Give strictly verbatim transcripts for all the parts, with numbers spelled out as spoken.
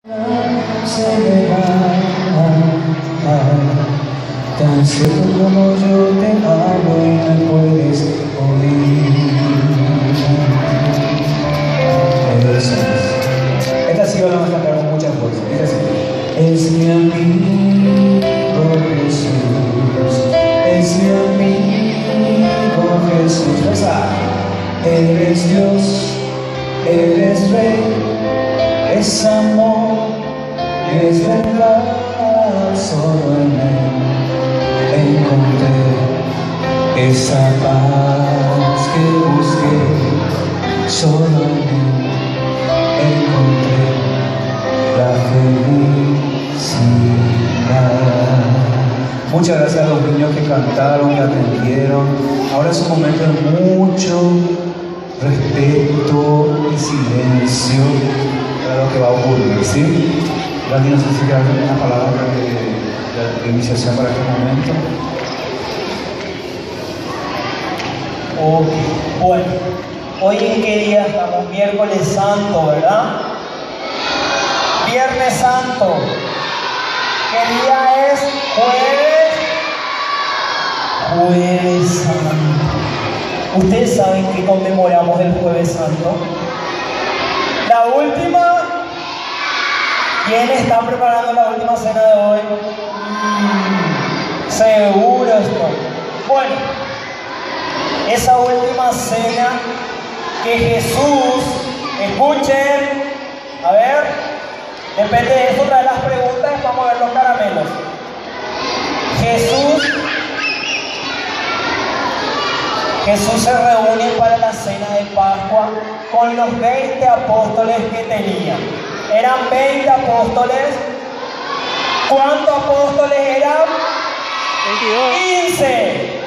Se me va, tan cierto como yo te amo y me puedes oír. Esta sí la vamos a cantar con muchas voces. Dice así: es mi amigo Jesús, es mi amigo Jesús. Reza. Eres Dios, eres Rey, es amor, es verdad, solo en Él encontré esa paz que busqué, solo en Él encontré la felicidad. Muchas gracias a los niños que cantaron y atendieron. Ahora es un momento de mucho respeto y silencio para lo que va a ocurrir, ¿sí? Dani, no sé si quieres dar una palabra de, de, de iniciación para este momento. Ok, bueno, hoy en qué día estamos, miércoles santo, ¿verdad? Viernes santo. ¿Qué día es? Jueves. Jueves santo. ¿Ustedes saben que conmemoramos el Jueves Santo? La última. ¿Quién está preparando la última cena de hoy? Mm, seguro estoy. Bueno, esa última cena que Jesús, escuchen, a ver, depende de eso, trae las preguntas, vamos a ver los caramelos. Jesús Jesús se reúne para la cena de Pascua con los veinte apóstoles que tenía. Eran veinte apóstoles. ¿Cuántos apóstoles eran? quince.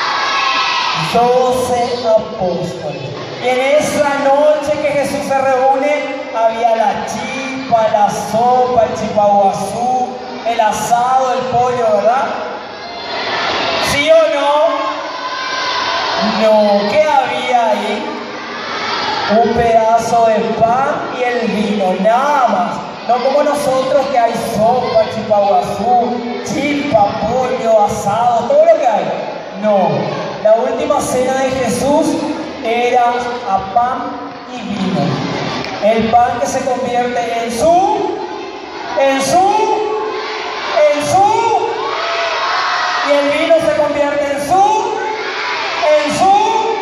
doce apóstoles. Y en esa noche que Jesús se reúne, había la chipa, la sopa, el chipaguazú, el asado, el pollo, ¿verdad? ¿Sí o no? No, ¿qué había ahí? Un pedazo de pan y el vino, nada más. No como nosotros que hay sopa, chipaguazú, chipa, pollo, asado, todo lo que hay. No, la última cena de Jesús era a pan y vino. El pan que se convierte en su, en su, en su, y el vino se convierte en su, en su,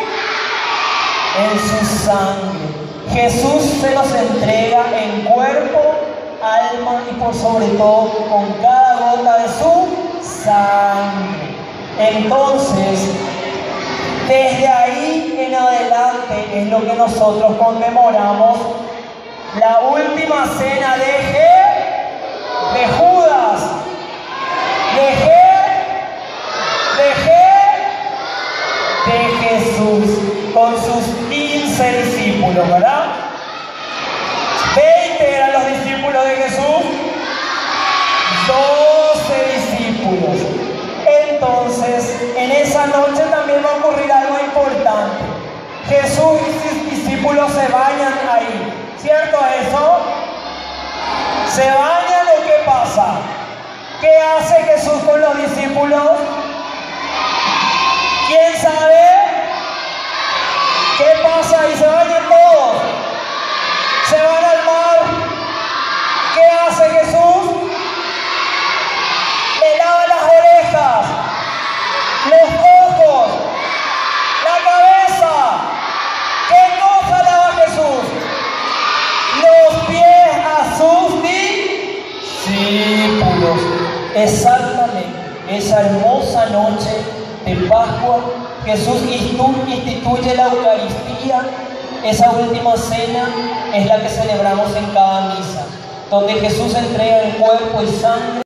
en su sangre. Jesús se los entrega en cuerpo, alma y por sobre todo con cada gota de su sangre. Entonces, desde ahí en adelante es lo que nosotros conmemoramos la última cena de, Je, de Judas, de Je, de Je, de Jesús, con sus quince discípulos, ¿verdad? veinte eran los discípulos de Jesús, doce discípulos. Entonces, en esa noche también va a ocurrir algo importante. Jesús y sus discípulos se bañan ahí. ¿Cierto eso? Se bañan, ¿o qué pasa? ¿Qué hace Jesús con los discípulos? ¿Quién sabe? ¿Qué pasa? Y se bañan todos. Se van al mar. ¿Qué hace Jesús? Le lava las orejas, los ojos, la cabeza. ¿Qué cosa lava Jesús? Los pies a sus discípulos. Exactamente, esa hermosa noche de Pascua, Jesús instituye la Eucaristía. Esa última cena es la que celebramos en cada misa, donde Jesús entrega el cuerpo y sangre